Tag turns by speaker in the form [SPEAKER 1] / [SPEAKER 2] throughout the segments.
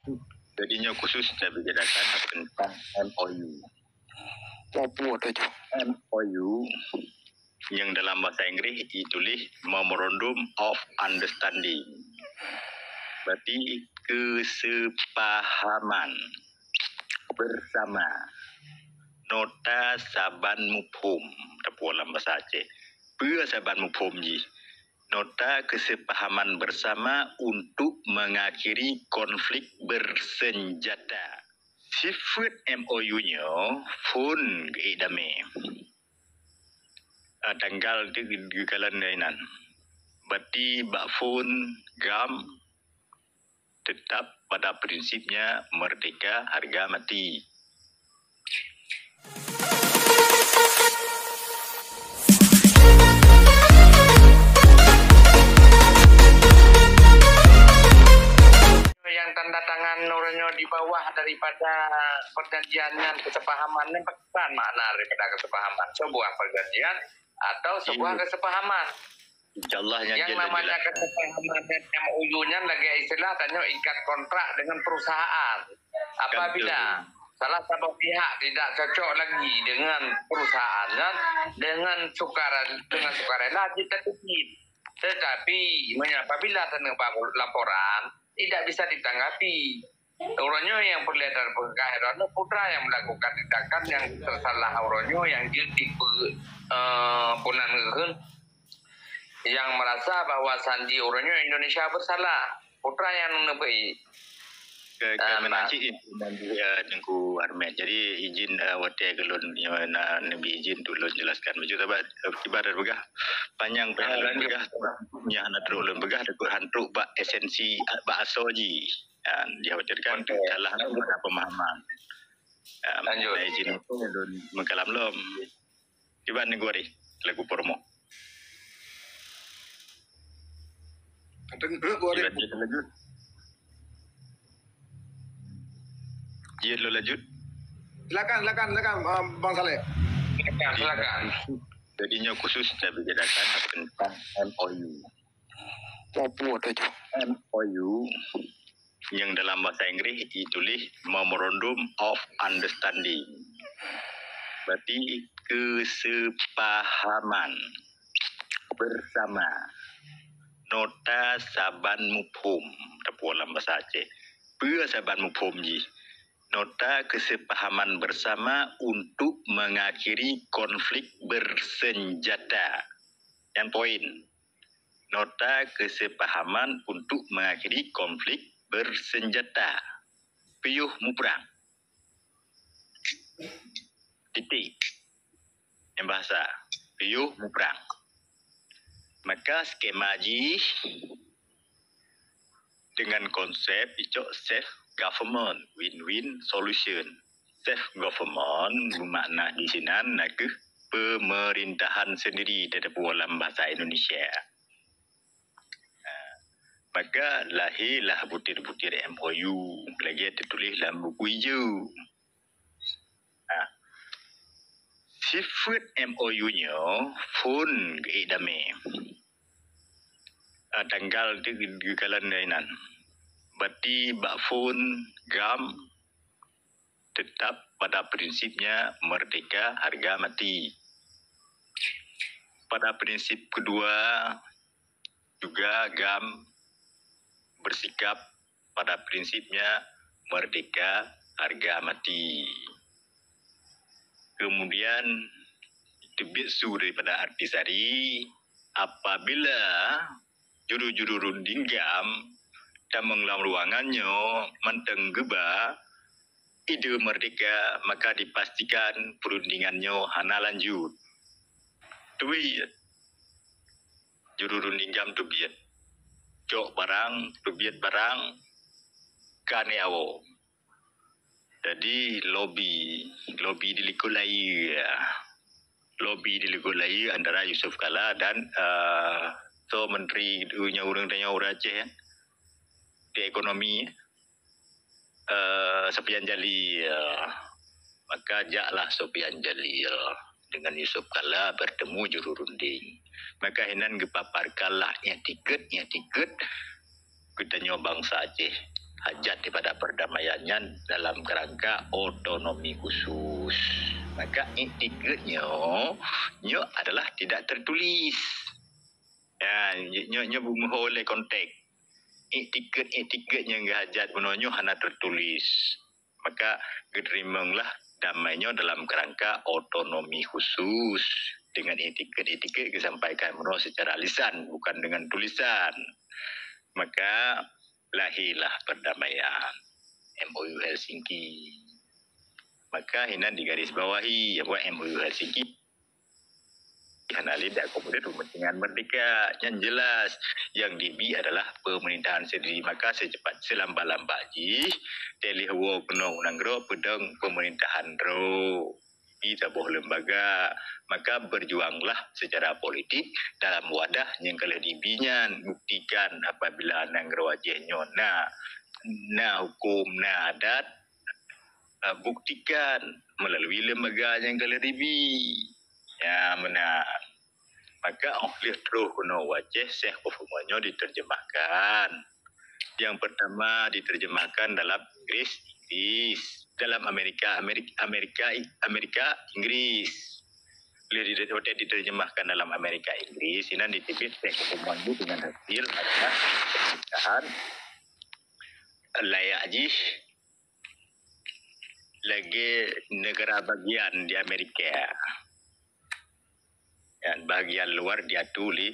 [SPEAKER 1] Jadinya khusus saya bicarakan tentang MOU. MOU yang dalam bahasa Inggris ditulis Memorandum of Understanding. Berarti kesepahaman bersama. Nota Saban Muphum dalam bahasa Aceh. Pua Saban Muphum ji. Nota kesepahaman bersama untuk mengakhiri konflik bersenjata. Sifat MOU-nya pun keidame. Tanggal di kalan nainan. Berarti bak pun gam tetap pada prinsipnya merdeka harga mati.
[SPEAKER 2] Yang tanda tangan nurnya di bawah daripada perjanjian kesepahaman ini bukan makna daripada kesepahaman sebuah perjanjian atau sebuah kesepahaman.
[SPEAKER 1] InsyaAllah
[SPEAKER 2] yang namanya kesepahaman dan MOU-nya lagi istilah tanya ikat kontrak dengan perusahaan. Apabila salah satu pihak tidak cocok lagi dengan perusahaannya dengan sukarela kita tutup. Tetapi apabila terdapat laporan tidak bisa ditanggapi. Orangnya yang perlihatkan kehadiran putra yang melakukan tindakan yang tersalah orangnya yang jadi punangan yang merasa bahwa Sanji orangnya Indonesia bersalah. Putra yang nebai.
[SPEAKER 1] Kemenanci jengku Armet. Jadi izin watia gelun nabi izin dulu jelaskan. Baju tabat ibarat begah panjang begah yang anak terulun begah dekat hantuk bak esensi bak asoji. Dikhawatirkan salah pemahaman.
[SPEAKER 2] Lanjut.
[SPEAKER 1] Izin itu mengkalam lom. Coba negori lagu promo. Lanjut. Lo lanjut.
[SPEAKER 3] Silakan Bang Saleh.
[SPEAKER 2] Silakan.
[SPEAKER 1] Jadinya khusus saya bicarakan tentang MOU. MOU yang dalam bahasa Inggris ditulis Memorandum of Understanding. Berarti kesepahaman bersama. Nota Saban Muphum dalam bahasa Aceh. Pua Saban Muphum ji. Nota kesepahaman bersama untuk mengakhiri konflik bersenjata. Yang poin. Nota kesepahaman untuk mengakhiri konflik bersenjata. Piyuh muprang. Titik. Yang bahasa. Piyuh muprang. Maka skema ji dengan konsep itu safe government, win-win solution. Safe government bermakna di sini nak pemerintahan sendiri dalam bahasa Indonesia. Maka lahirlah butir-butir MOU. Lagi tertulis dalam buku hijau. Sifat MOU-nya pun keidame. Tanggal di kalan nainan. Berarti bak pun gam tetap pada prinsipnya merdeka harga mati. Pada prinsip kedua juga gam bersikap pada prinsipnya merdeka harga mati. Kemudian tebitsu daripada artisari apabila juru-juru runding gam dan mengelam ruangannya mentenggeba ide merdeka maka dipastikan perundingannya hana lanjut. Tubiat juru runding gam tubiat cok barang tubiat barang kane awo. Jadi lobby diligulai antara Yusuf Kala dan Menteri orang Aceh di ekonomi Sofian Jalil. Maka jaklah Sofian Jalil dengan Yusuf Kala bertemu juru runding. Maka hinan gepaparkanlah nya tiket kita bangsa Aceh. hajat daripada perdamaiannya dalam kerangka otonomi khusus. Maka etiketnya adalah tidak tertulis. Ya, nya bumuh oleh konteks. Etiketnya hajat gunanya hanya tertulis. Maka gerimenglah damainya dalam kerangka otonomi khusus dengan etiket disampaikan menurut secara lisan bukan dengan tulisan. Maka lahirlah perdamaian MOU Helsinki. Maka ini digarisbawahi bahwa MOU Helsinki karena tidak kemudian kepentingan merdeka yang jelas yang dibi adalah pemerintahan sendiri. Maka secepat selambat-lambat telihwo kena unanggro pedang pemerintahan ro di sebuah lembaga. Maka berjuanglah secara politik dalam wadah yang kalau dibinya buktikan apabila nanggro wajahnya na hukum na adat buktikan melalui lembaga yang kalau dibi. Ya benar. Maka oleh terus kuno wajah seh performanya diterjemahkan. Yang pertama diterjemahkan dalam Inggris, dalam Amerika, Inggris. Oleh diterjemahkan dalam Amerika, Inggris. Ini ditipis seh performanya dengan hasil adalah pernikahan layak jih lagi negara bagian di Amerika. Dan bagian luar diatur di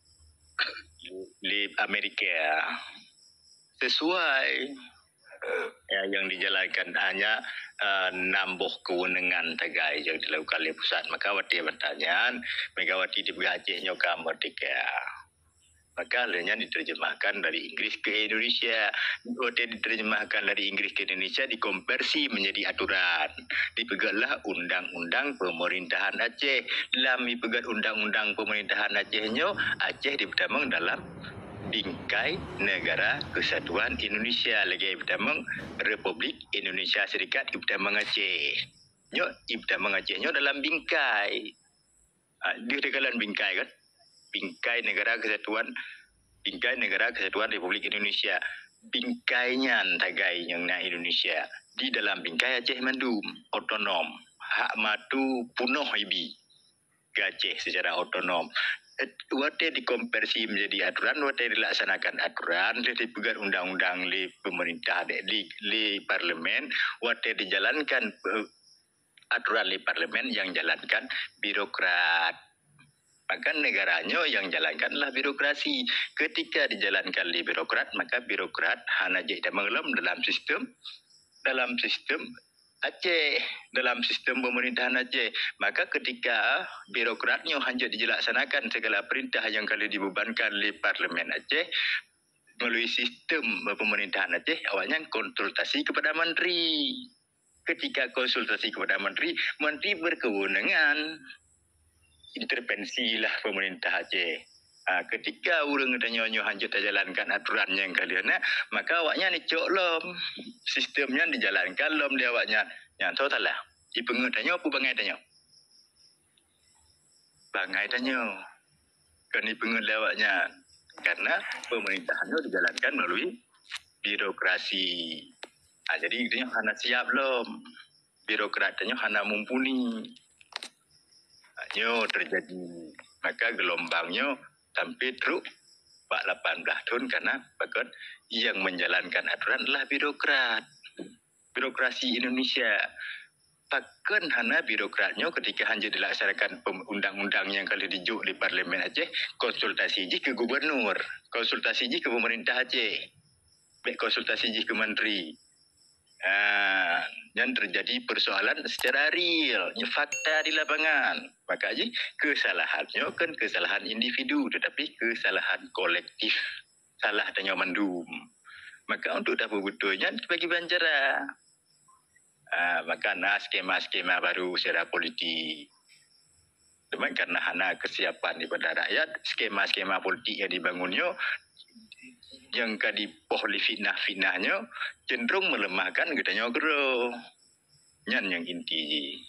[SPEAKER 1] Amerika sesuai yang dijalankan hanya nambah kewenangan tagai yang dilakukan oleh pusat. Maka wati pertanyaan Megawati diberhajihnya ke merdeka. Maka hanya diterjemahkan dari Inggris ke Indonesia. Waktu diterjemahkan dari Inggris ke Indonesia dikonversi menjadi aturan. Dipegatlah undang-undang pemerintahan Aceh. Dalam dipegat undang-undang pemerintahan Acehnya, Aceh dipertamang dalam bingkai Negara Kesatuan Indonesia. Lagi dipertamang Republik Indonesia Serikat dipertamang Aceh. Dipertamang Acehnya dalam bingkai. Dia dalam bingkai kan? Bingkai Negara Kesatuan Republik Indonesia. Bingkainya tagai yang na Indonesia di dalam bingkai Aceh Mandum otonom. Hak matu punoh ibi ke Aceh secara otonom. Waktu dikonversi menjadi aturan, waktu dilaksanakan aturan, dipegat undang-undang di pemerintah di parlemen, waktu dijalankan aturan di parlemen yang jalankan birokrat. Maka negaranya yang jalankanlah birokrasi. Ketika dijalankan di birokrat, maka birokrat hanya jadi mengelam dalam sistem Aceh, dalam sistem pemerintahan Aceh. Maka ketika birokratnya hanya dilaksanakan segala perintah yang kali dibebankan di parlemen Aceh melalui sistem pemerintahan Aceh, awalnya konsultasi kepada menteri. Ketika konsultasi kepada menteri berkewenangan intervensilah pemerintah Aceh. Ketika orang nyonya hanya jalankan aturan yang kalian, maka awaknya ni cok lom. Sistemnya dijalankan lom dia awaknya. Yang tahu tak lah. Di pengertiannya apa bangai tanya? Bangai tanya. Kan di pengertian awaknya. Karena pemerintahannya dijalankan melalui birokrasi. Jadi dia hanya siap lom. Birokratnya hanya mumpuni. Terjadi, maka gelombangnya sampai teruk 18 tahun karena bahkan yang menjalankan aturan adalah birokrasi Indonesia. Bahkan hanya birokratnya ketika hanya dilaksanakan undang-undang yang kali dijuk di parlemen Aceh, konsultasi je ke gubernur, konsultasi je ke pemerintah Aceh, konsultasi je ke menteri. Dan terjadi persoalan secara real, fakta di lapangan. Maka kesalahannya kan kesalahan individu, tetapi kesalahan kolektif, salah tanya mandum. Maka untuk dapat betulnya bagi banjara. Maka skema-skema baru secara politik. Cuma karena hana kesiapan daripada rakyat, skema-skema politik yang dibangunnya yang kadipohli fitnah-fitnahnya cenderung melemahkan gedanya gero. Nyan yang inti.